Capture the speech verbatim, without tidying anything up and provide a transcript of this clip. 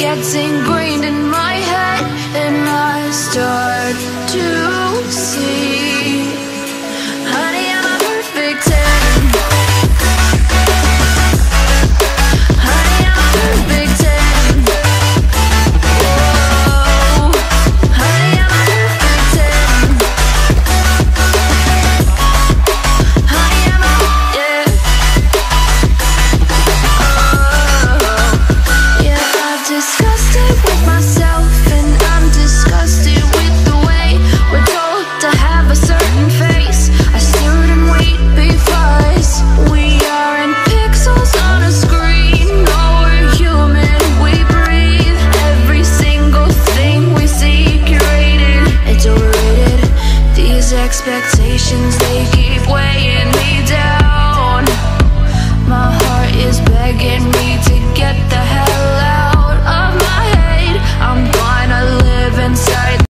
gets ingrained in my head, and I start to see, honey, I'm a perfect ten. Honey, I'm a perfect ten. Whoa, honey, I'm a perfect ten. Honey, I'm a, yeah. Oh, yeah, I've discussed it with myself, and I'm disgusted with the way we're told to have a certain face. I sit and wait because we aren't pixels on a screen. No, we're human, we breathe. Every single thing we see curated, it's overrated. These expectations, they keep weighing me down. My heart is begging me to get the hell out of my head. I'm gonna live inside